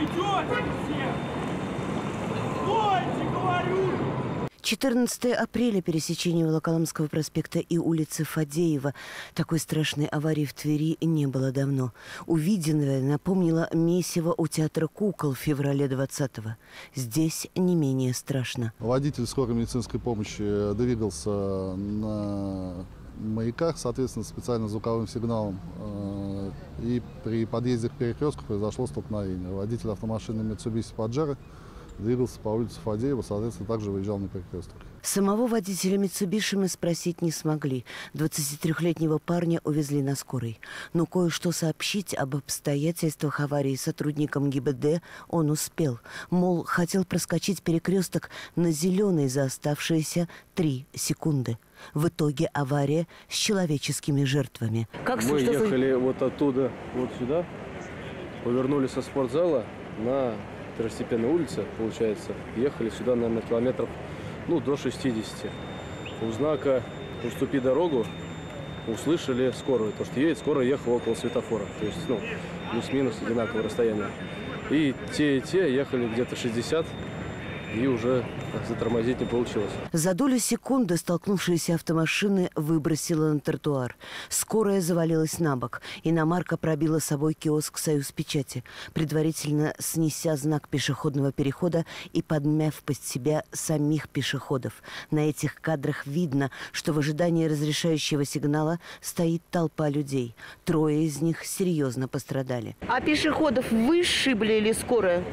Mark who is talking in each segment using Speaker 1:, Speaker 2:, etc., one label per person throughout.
Speaker 1: уйдете все! Стойте, говорю!
Speaker 2: 14 апреля, пересечение Волоколамского проспекта и улицы Фадеева. Такой страшной аварии в Твери не было давно. Увиденное напомнило месиво у театра кукол в феврале 20-го. Здесь не менее страшно.
Speaker 3: Водитель скорой медицинской помощи двигался на маяках, соответственно, специальным звуковым сигналом. И при подъезде к перекрестку произошло столкновение. Водитель автомашины Mitsubishi Pajero двигался по улице Фадеева, соответственно, также выезжал на перекресток.
Speaker 2: Самого водителя Mitsubishi мы спросить не смогли. 23-летнего парня увезли на скорой. Но кое-что сообщить об обстоятельствах аварии сотрудникам ГИБДД он успел. Мол, хотел проскочить перекресток на зеленый за оставшиеся 3 секунды. В итоге авария с человеческими жертвами.
Speaker 4: Мы ехали вот оттуда, вот сюда, повернули со спортзала на второстепенной улице, получается, ехали сюда, наверное, километров, до 60. У знака «Уступи дорогу» услышали скорую, то, что едет, скорая ехала около светофора, то есть, плюс-минус одинаковое расстояние. И те ехали где-то 60, и уже затормозить не получилось.
Speaker 2: За долю секунды столкнувшиеся автомашины выбросила на тротуар. Скорая завалилась на бок. Иномарка пробила собой киоск «Союзпечати», предварительно снеся знак пешеходного перехода и подмяв под себя самих пешеходов. На этих кадрах видно, что в ожидании разрешающего сигнала стоит толпа людей. 3 из них серьезно пострадали.
Speaker 5: А пешеходов вы сшибли или скорая?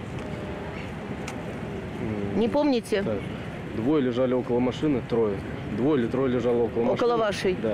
Speaker 5: Не помните?
Speaker 4: Так. 2 лежали около машины, 3. 2 или 3 лежало около машины.
Speaker 5: Около вашей?
Speaker 4: Да.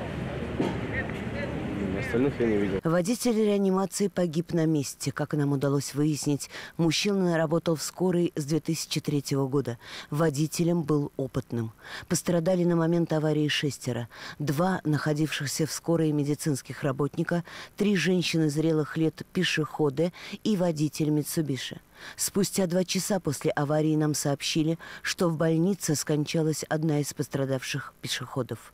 Speaker 4: Остальных я не видел.
Speaker 2: Водитель реанимации погиб на месте. Как нам удалось выяснить, мужчина работал в скорой с 2003 года. Водителем был опытным. Пострадали на момент аварии 6. 2 находившихся в скорой медицинских работника, 3 женщины зрелых лет пешеходы и водитель Mitsubishi. Спустя 2 часа после аварии нам сообщили, что в больнице скончалась одна из пострадавших пешеходов.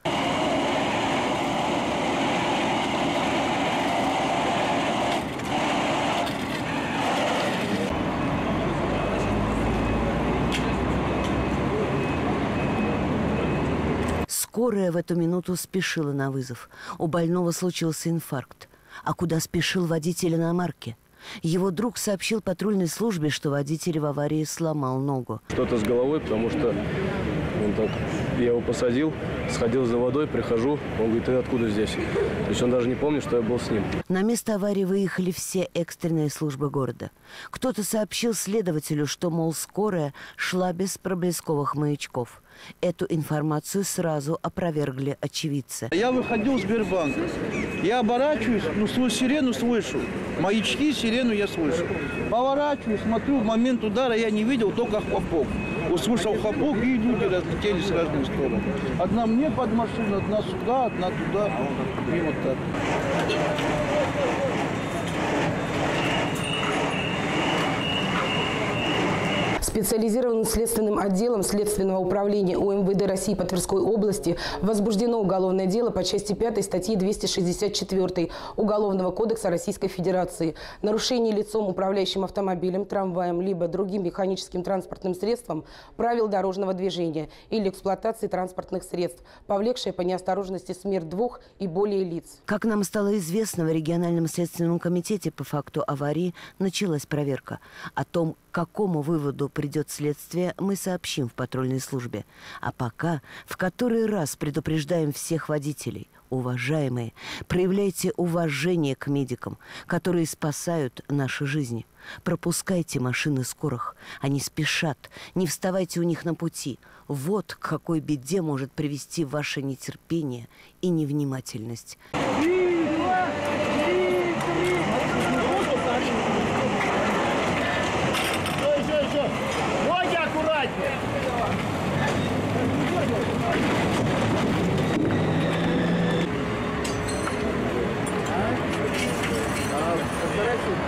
Speaker 2: Скорая в эту минуту спешила на вызов. У больного случился инфаркт. А куда спешил водитель иномарки? Его друг сообщил патрульной службе, что водитель в аварии сломал ногу.
Speaker 4: Что-то с головой, потому что я его посадил, сходил за водой, прихожу, он говорит: ты откуда здесь? То есть он даже не помнит, что я был с ним.
Speaker 2: На место аварии выехали все экстренные службы города. Кто-то сообщил следователю, что, мол, скорая шла без проблесковых маячков. Эту информацию сразу опровергли очевидцы.
Speaker 6: Я выходил в Сбербанк. Я оборачиваюсь, свою сирену слышу. Маячки, сирену я слышу. Поворачиваюсь, смотрю, в момент удара я не видел, только хлопок. Услышал хлопок, и люди разлетелись в разные стороны. Одна мне под машину, одна сюда, одна туда. И вот так.
Speaker 7: Специализированным следственным отделом Следственного управления УМВД России по Тверской области возбуждено уголовное дело по части 5 статьи 264 Уголовного кодекса Российской Федерации. Нарушение лицом, управляющим автомобилем, трамваем, либо другим механическим транспортным средством правил дорожного движения или эксплуатации транспортных средств, повлекшее по неосторожности смерть 2 и более лиц.
Speaker 2: Как нам стало известно, в региональном следственном комитете по факту аварии началась проверка. О том, к какому выводу придет следствие, мы сообщим в патрульной службе. А пока в который раз предупреждаем всех водителей: уважаемые, проявляйте уважение к медикам, которые спасают наши жизни. Пропускайте машины скорых. Они спешат. Не вставайте у них на пути. Вот к какой беде может привести ваше нетерпение и невнимательность.
Speaker 1: Ноги аккуратнее!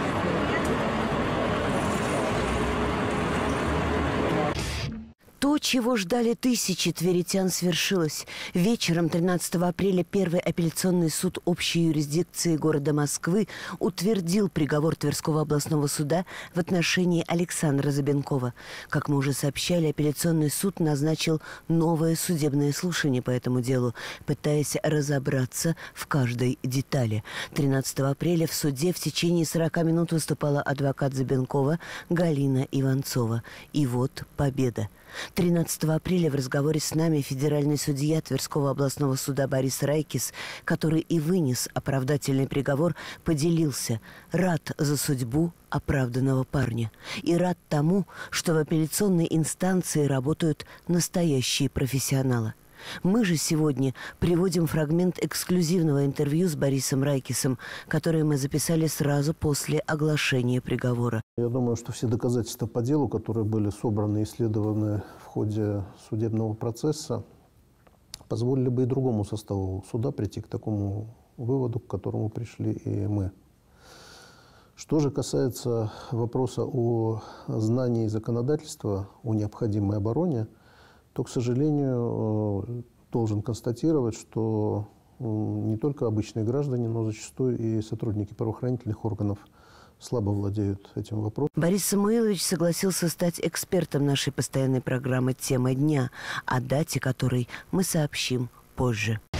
Speaker 2: То, чего ждали тысячи тверитян, свершилось. Вечером 13 апреля Первый апелляционный суд общей юрисдикции города Москвы утвердил приговор Тверского областного суда в отношении Александра Забенкова. Как мы уже сообщали, апелляционный суд назначил новое судебное слушание по этому делу, пытаясь разобраться в каждой детали. 13 апреля в суде в течение 40 минут выступала адвокат Забенкова Галина Иванцова. И вот победа. 13 апреля в разговоре с нами федеральный судья Тверского областного суда Борис Райкис, который и вынес оправдательный приговор, поделился: рад за судьбу оправданного парня и рад тому, что в апелляционной инстанции работают настоящие профессионалы. Мы же сегодня приводим фрагмент эксклюзивного интервью с Борисом Райкисом, которое мы записали сразу после оглашения приговора.
Speaker 8: Я думаю, что все доказательства по делу, которые были собраны и исследованы в ходе судебного процесса, позволили бы и другому составу суда прийти к такому выводу, к которому пришли и мы. Что же касается вопроса о знании законодательства, о необходимой обороне, то, к сожалению, должен констатировать, что не только обычные граждане, но зачастую и сотрудники правоохранительных органов слабо владеют этим вопросом.
Speaker 2: Борис Самуилович согласился стать экспертом нашей постоянной программы «Тема дня», о дате которой мы сообщим позже.